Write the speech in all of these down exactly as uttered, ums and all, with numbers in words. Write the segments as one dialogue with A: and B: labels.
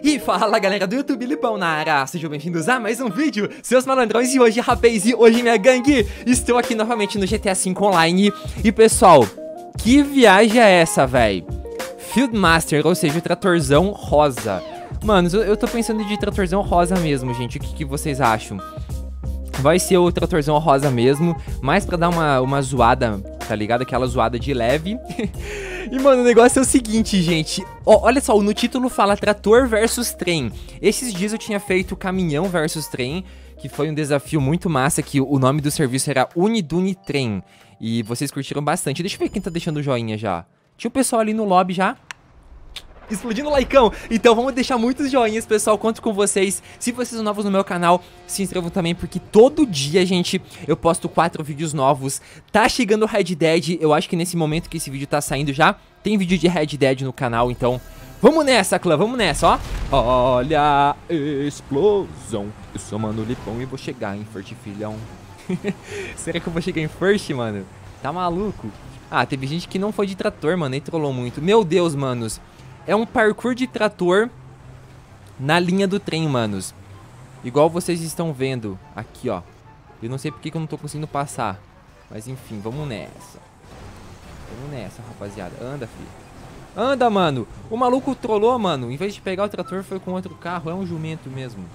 A: E fala galera do YouTube, Lipão na área, sejam bem-vindos a mais um vídeo, seus malandrões. E hoje, rapaz, e hoje minha gangue, estou aqui novamente no G T A cinco Online. E pessoal, que viagem é essa, véi? Fieldmaster, ou seja, o tratorzão rosa. Manos, eu, eu tô pensando de tratorzão rosa mesmo, gente, o que, que vocês acham? Vai ser o tratorzão rosa mesmo, mas pra dar uma, uma zoada, tá ligado? Aquela zoada de leve. E, mano, o negócio é o seguinte, gente. Ó, olha só, no título fala trator versus trem. Esses dias eu tinha feito caminhão versus trem, que foi um desafio muito massa, que o nome do serviço era Uniduni Trem. E vocês curtiram bastante. Deixa eu ver quem tá deixando o joinha já. Tinha o pessoal ali no lobby já. Explodindo o likeão. Então vamos deixar muitos joinhas, pessoal, conto com vocês. Se vocês são novos no meu canal, se inscrevam também, porque todo dia, gente, eu posto quatro vídeos novos. Tá chegando o Red Dead, eu acho que nesse momento que esse vídeo tá saindo já tem vídeo de Red Dead no canal, então vamos nessa, clã, vamos nessa, ó. Olha a explosão, eu sou Mano Lipão e vou chegar em First, filhão. Será que eu vou chegar em First, mano? Tá maluco? Ah, teve gente que não foi de trator, mano, e trollou muito. Meu Deus, manos. É um parkour de trator na linha do trem, manos. Igual vocês estão vendo aqui, ó. Eu não sei porque que eu não tô conseguindo passar. Mas enfim, vamos nessa. Vamos nessa, rapaziada. Anda, filho. Anda, mano. O maluco trollou, mano. Em vez de pegar o trator, foi com outro carro. É um jumento mesmo.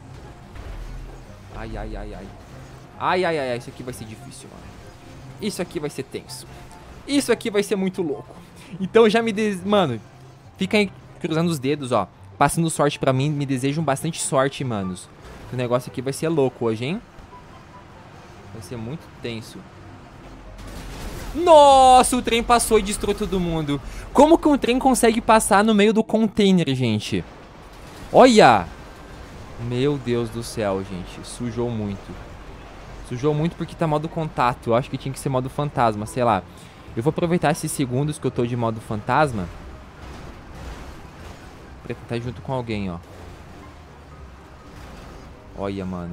A: Ai, ai, ai, ai. Ai, ai, ai, ai. Isso aqui vai ser difícil, mano. Isso aqui vai ser tenso. Isso aqui vai ser muito louco. Então já me des... Mano... Fica aí cruzando os dedos, ó. Passando sorte pra mim. Me desejam bastante sorte, manos. O negócio aqui vai ser louco hoje, hein? Vai ser muito tenso. Nossa, o trem passou e destruiu todo mundo. Como que um trem consegue passar no meio do container, gente? Olha! Meu Deus do céu, gente. Sujou muito. Sujou muito porque tá modo contato. Eu acho que tinha que ser modo fantasma, sei lá. Eu vou aproveitar esses segundos que eu tô de modo fantasma pra tentar ir junto com alguém, ó. Olha, mano.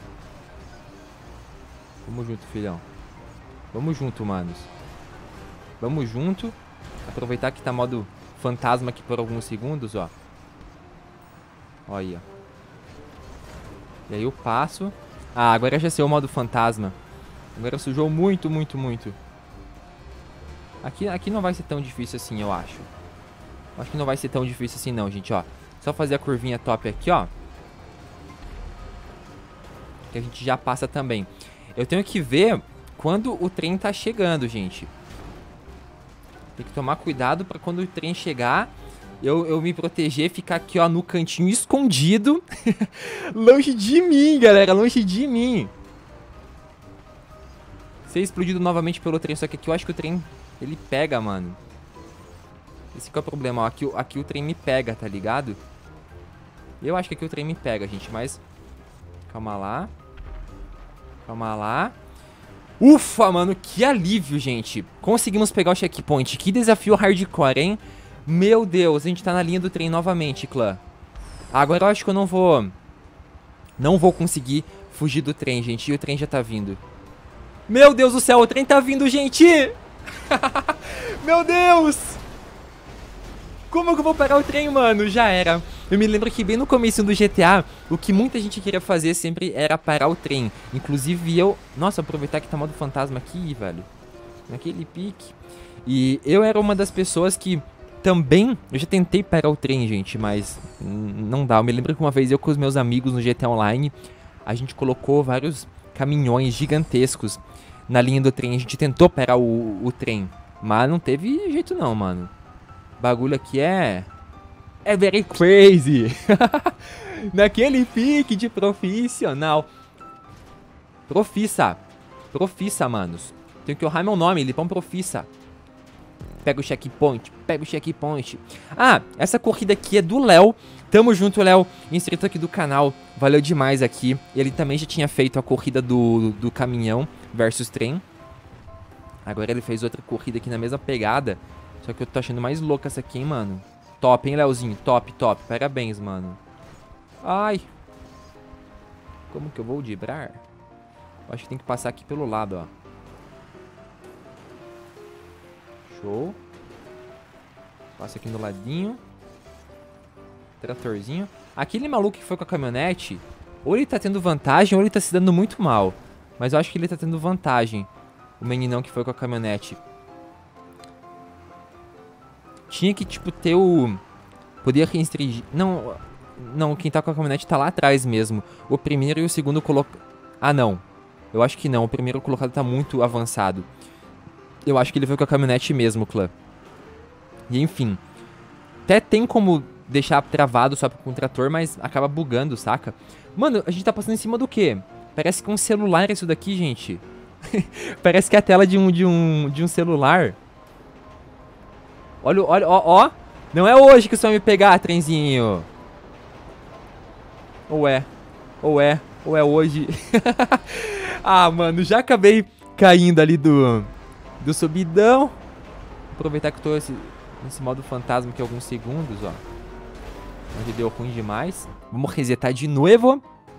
A: Vamos junto, filhão. Vamos junto, manos. Vamos junto. Aproveitar que tá modo fantasma aqui por alguns segundos, ó. Olha. E aí eu passo. Ah, agora já sei o modo fantasma. Agora sujou muito, muito, muito. Aqui, aqui não vai ser tão difícil assim, eu acho. Acho que não vai ser tão difícil assim não, gente, ó. Só fazer a curvinha top aqui, ó. Que a gente já passa também. Eu tenho que ver quando o trem tá chegando, gente. Tem que tomar cuidado pra quando o trem chegar, eu, eu me proteger, ficar aqui, ó, no cantinho escondido. Longe de mim, galera, longe de mim. Ser explodido novamente pelo trem, só que aqui eu acho que o trem, ele pega, mano. Esse que é o problema, ó. Aqui, aqui o trem me pega, tá ligado? Eu acho que aqui o trem me pega, gente, mas... Calma lá. Calma lá. Ufa, mano, que alívio, gente. Conseguimos pegar o checkpoint. Que desafio hardcore, hein? Meu Deus, a gente tá na linha do trem novamente, clã. Agora eu acho que eu não vou... Não vou conseguir fugir do trem, gente. E o trem já tá vindo. Meu Deus do céu, o trem tá vindo, gente! Meu Deus! Como que eu vou parar o trem, mano? Já era. Eu me lembro que bem no começo do G T A, o que muita gente queria fazer sempre era parar o trem. Inclusive eu... Nossa, aproveitar que tá modo fantasma aqui, velho. Naquele pique. E eu era uma das pessoas que também... Eu já tentei parar o trem, gente, mas não dá. Eu me lembro que uma vez eu com os meus amigos no G T A Online, a gente colocou vários caminhões gigantescos na linha do trem. A gente tentou parar o, o trem, mas não teve jeito não, mano. O bagulho aqui é... É very crazy. Naquele pique de profissional. Profissa. Profissa, manos. Tenho que honrar meu nome, Lipão Profissa. Pega o checkpoint, pega o checkpoint. Ah, essa corrida aqui é do Léo. Tamo junto, Léo, inscrito aqui do canal. Valeu demais aqui. Ele também já tinha feito a corrida do, do caminhão versus trem. Agora ele fez outra corrida aqui na mesma pegada. Só que eu tô achando mais louca essa aqui, hein, mano. Top, hein, Leozinho? Top, top. Parabéns, mano. Ai. Como que eu vou dibrar? Eu acho que tem que passar aqui pelo lado, ó. Show. Passa aqui no ladinho. Tratorzinho. Aquele maluco que foi com a caminhonete, ou ele tá tendo vantagem, ou ele tá se dando muito mal. Mas eu acho que ele tá tendo vantagem. O meninão que foi com a caminhonete. Tinha que, tipo, ter o... Podia restringir... Não, não, quem tá com a caminhonete tá lá atrás mesmo. O primeiro e o segundo colocado... Ah, não. Eu acho que não. O primeiro colocado tá muito avançado. Eu acho que ele foi com a caminhonete mesmo, clã. E, enfim. Até tem como deixar travado só com o trator, mas acaba bugando, saca? Mano, a gente tá passando em cima do quê? Parece que é um celular isso daqui, gente. Parece que é a tela de um, de um, de um celular. Olha, olha, ó, ó. Não é hoje que você vai me pegar, trenzinho. Ou é. Ou é. Ou é hoje. Ah, mano, já acabei caindo ali do, do subidão. Aproveitar que eu tô esse, nesse modo fantasma aqui alguns segundos, ó. Onde deu ruim demais. Vamos resetar de novo.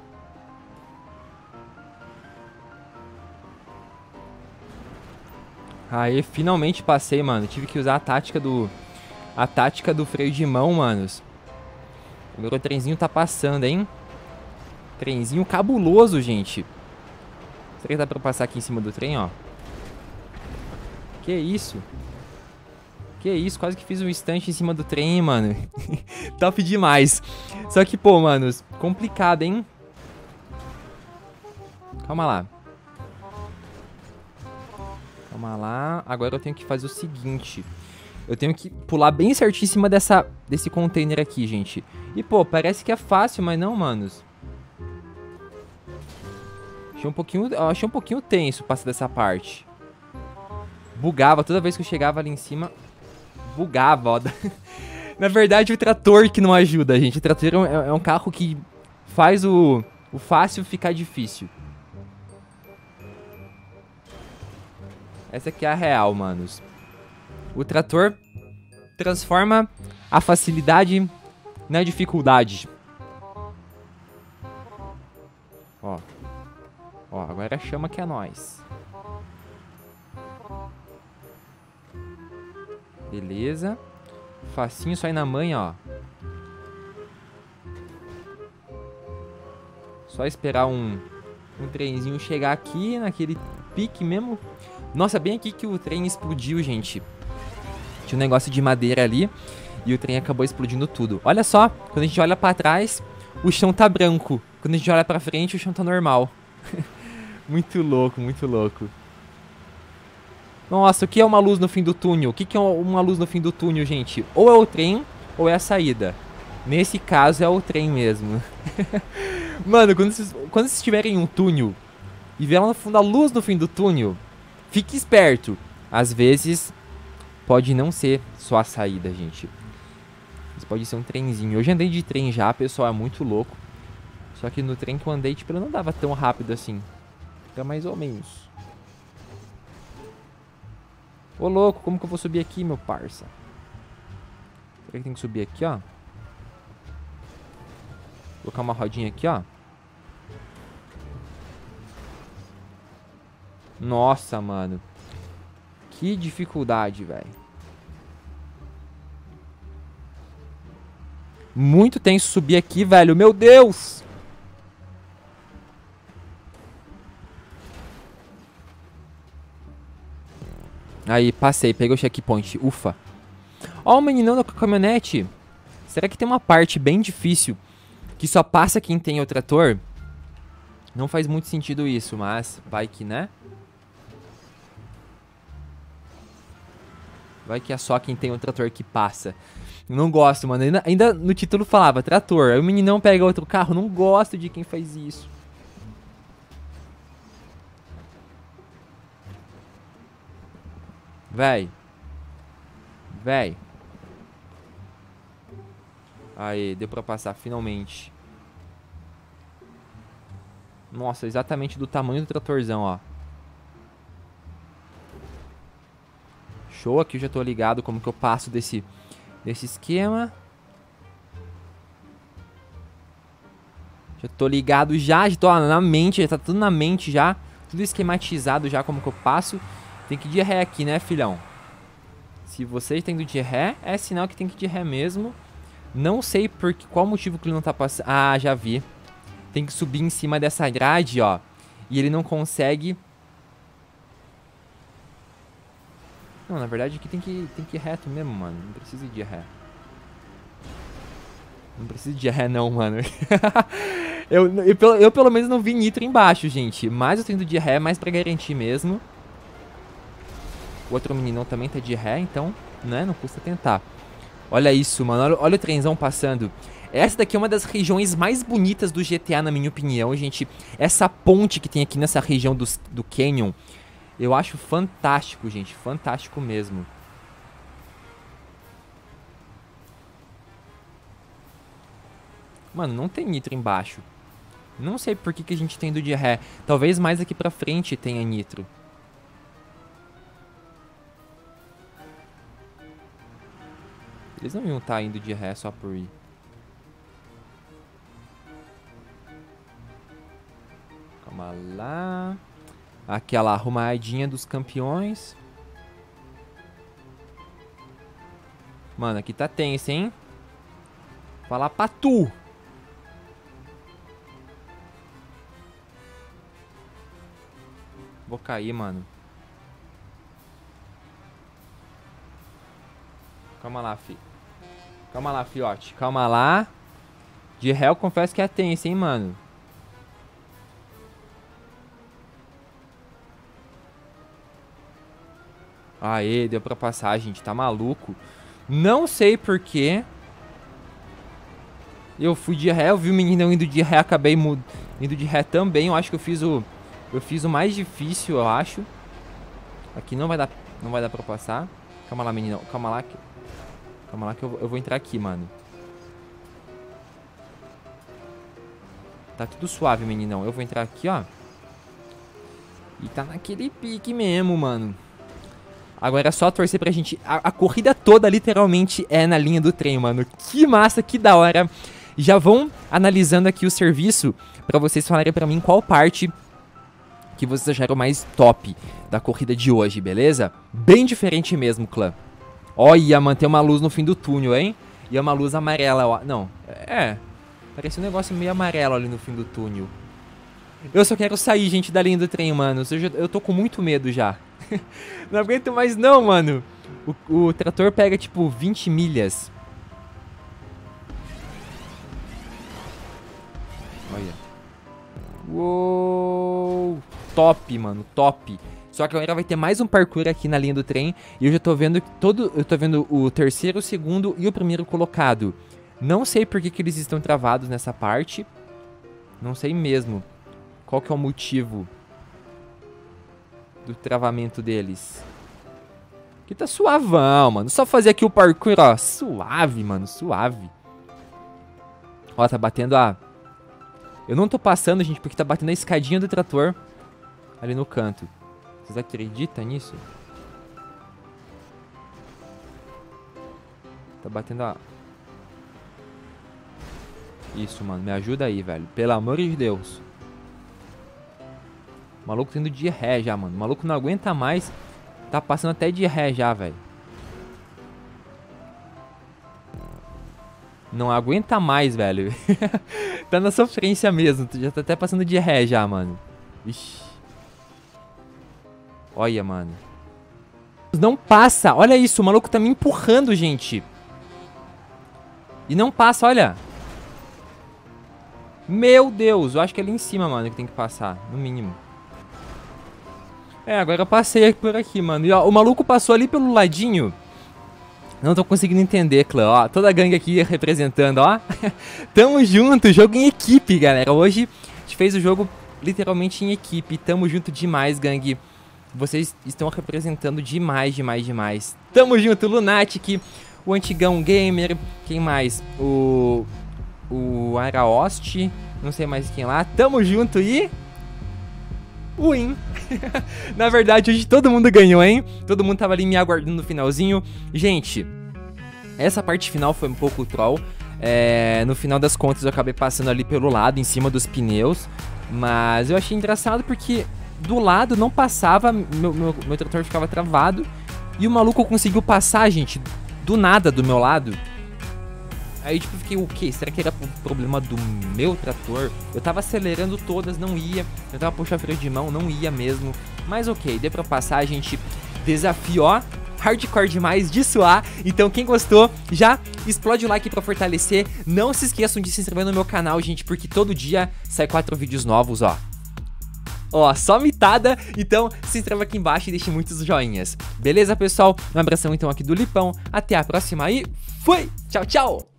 A: Aí, finalmente passei, mano. Tive que usar a tática do... A tática do freio de mão, manos. Agora o trenzinho tá passando, hein? Trenzinho cabuloso, gente. Será que dá pra passar aqui em cima do trem, ó? Que isso? Que isso? Quase que fiz um instante em cima do trem, mano. Top demais. Só que, pô, manos, complicado, hein? Calma lá. Calma lá. Agora eu tenho que fazer o seguinte. Eu tenho que pular bem certinho em cima dessa, desse container aqui, gente. E, pô, parece que é fácil, mas não, manos. Achei um pouquinho, eu achei um pouquinho tenso passar dessa parte. Bugava. Toda vez que eu chegava ali em cima, bugava, ó. Na verdade, o trator que não ajuda, gente. O trator é um, é um carro que faz o, o fácil ficar difícil. Essa aqui é a real, manos. O trator transforma a facilidade na dificuldade. Ó. Ó, agora chama que é nóis. Beleza. Facinho, só ir na manha, ó. Só esperar um, um trenzinho chegar aqui, naquele pique mesmo. Nossa, bem aqui que o trem explodiu, gente. Tinha um negócio de madeira ali e o trem acabou explodindo tudo. Olha só, quando a gente olha pra trás, o chão tá branco. Quando a gente olha pra frente, o chão tá normal. Muito louco, muito louco. Nossa, o que é uma luz no fim do túnel? O que, que é uma luz no fim do túnel, gente? Ou é o trem, ou é a saída. Nesse caso, é o trem mesmo. Mano, quando vocês, quando vocês estiverem em um túnel e ver lá no fundo a luz no fim do túnel, fique esperto. Às vezes, pode não ser só a saída, gente. Isso pode ser um trenzinho. Eu já andei de trem já, pessoal, é muito louco. Só que no trem que eu andei, tipo, ele não dava tão rápido assim. Era mais ou menos. Ô, louco, como que eu vou subir aqui, meu parça? Será que tem que subir aqui, ó? Vou colocar uma rodinha aqui, ó. Nossa, mano. Que dificuldade, velho. Muito tenso subir aqui, velho. Meu Deus! Aí, passei. Peguei o checkpoint. Ufa. Ó o meninão da caminhonete. Será que tem uma parte bem difícil que só passa quem tem o trator? Não faz muito sentido isso, mas vai que, né? Vai que é só quem tem o trator que passa. Não gosto, mano. Ainda, ainda no título falava trator. Aí o meninão pega outro carro. Não gosto de quem faz isso. Véi. Véi. Aí, deu pra passar, finalmente. Nossa, exatamente do tamanho do tratorzão, ó. Show, aqui eu já tô ligado como que eu passo desse, desse esquema. Já tô ligado já, já tô ó, na mente, já tá tudo na mente já. Tudo esquematizado já como que eu passo. Tem que ir de ré aqui, né, filhão? Se você tem do de ré, é sinal que tem que ir de ré mesmo. Não sei por que, qual motivo que ele não tá passando. Ah, já vi. Tem que subir em cima dessa grade, ó. E ele não consegue. Não, na verdade aqui tem que, tem que ir reto mesmo, mano. Não precisa de ré. Não precisa de ré não, mano. eu, eu, eu pelo menos não vi nitro embaixo, gente. Mas eu tô indo de ré mais pra garantir mesmo. O outro meninão também tá de ré, então, né, não custa tentar. Olha isso, mano, olha, olha o trenzão passando. Essa daqui é uma das regiões mais bonitas do G T A, na minha opinião, gente. Essa ponte que tem aqui nessa região do, do Canyon, eu acho fantástico, gente, fantástico mesmo. Mano, não tem nitro embaixo. Não sei por que, que a gente tá indo de ré. Talvez mais aqui pra frente tenha nitro. Eles não iam estar indo de ré só por ir. Calma lá. Aquela arrumadinha dos campeões. Mano, aqui tá tenso, hein? Falar pra tu. Vou cair, mano. Calma lá, fi. Calma lá, fiote. Calma lá. De ré eu confesso que é tenso, hein, mano. Aê, deu pra passar, gente. Tá maluco. Não sei porquê. Eu fui de ré, eu vi o menino indo de ré, acabei indo de ré também. Eu acho que eu fiz o... Eu fiz o mais difícil, eu acho. Aqui não vai dar, não vai dar pra passar. Calma lá, menino. Calma lá que... Calma lá que eu, eu vou entrar aqui, mano. Tá tudo suave, meninão. Eu vou entrar aqui, ó. E tá naquele pique mesmo, mano. Agora é só torcer pra gente... A, a corrida toda, literalmente, é na linha do trem, mano. Que massa, que da hora. Já vão analisando aqui o serviço pra vocês falarem pra mim qual parte que vocês acharam mais top da corrida de hoje, beleza? Bem diferente mesmo, clã. Olha, mano, tem uma luz no fim do túnel, hein? E é uma luz amarela, ó. Não, é... Parece um negócio meio amarelo ali no fim do túnel. Eu só quero sair, gente, da linha do trem, mano. Eu, já, eu tô com muito medo já. Não aguento mais não, mano. O, o trator pega, tipo, vinte milhas. Olha. Uou! Top, mano, top. Só que agora vai ter mais um parkour aqui na linha do trem. E eu já tô vendo todo... Eu tô vendo o terceiro, o segundo e o primeiro colocado. Não sei por que, que eles estão travados nessa parte. Não sei mesmo. Qual que é o motivo do travamento deles. Aqui tá suavão, mano. Só fazer aqui o parkour, ó. Suave, mano, suave. Ó, tá batendo a... Eu não tô passando, gente, porque tá batendo a escadinha do trator ali no canto. Vocês acreditam nisso? Tá batendo a... Isso, mano. Me ajuda aí, velho. Pelo amor de Deus. O maluco tá indo de ré já, mano. O maluco não aguenta mais. Tá passando até de ré já, velho. Não aguenta mais, velho. Tá na sofrência mesmo. Já tá até passando de ré já, mano. Ixi. Olha, mano. Não passa. Olha isso. O maluco tá me empurrando, gente. E não passa, olha. Meu Deus. Eu acho que é ali em cima, mano, que tem que passar. No mínimo. É, agora eu passei por aqui, mano. E ó, o maluco passou ali pelo ladinho. Não tô conseguindo entender, clã. Ó, toda a gangue aqui representando, ó. Tamo junto. Jogo em equipe, galera. Hoje a gente fez o jogo literalmente em equipe. Tamo junto demais, gangue. Vocês estão representando demais, demais, demais. Tamo junto, Lunatic, o Antigão Gamer, quem mais? O... O Araost, não sei mais quem lá. Tamo junto e... Win. Na verdade, hoje todo mundo ganhou, hein? Todo mundo tava ali me aguardando no finalzinho. Gente, essa parte final foi um pouco troll. É, no final das contas, eu acabei passando ali pelo lado, em cima dos pneus. Mas eu achei engraçado porque... Do lado não passava, meu, meu, meu trator ficava travado. E o maluco conseguiu passar, gente, do nada do meu lado. Aí, tipo, fiquei, o quê? Será que era problema do meu trator? Eu tava acelerando todas, não ia. Eu tava puxando freio de mão, não ia mesmo. Mas ok, deu pra passar, a gente desafiou. Hardcore demais de suar. Então quem gostou, já explode o like pra fortalecer. Não se esqueçam de se inscrever no meu canal, gente, porque todo dia sai quatro vídeos novos, ó. Ó, só mitada. Então se inscreva aqui embaixo e deixe muitos joinhas. Beleza, pessoal? Um abração então aqui do Lipão. Até a próxima e fui! Tchau, tchau!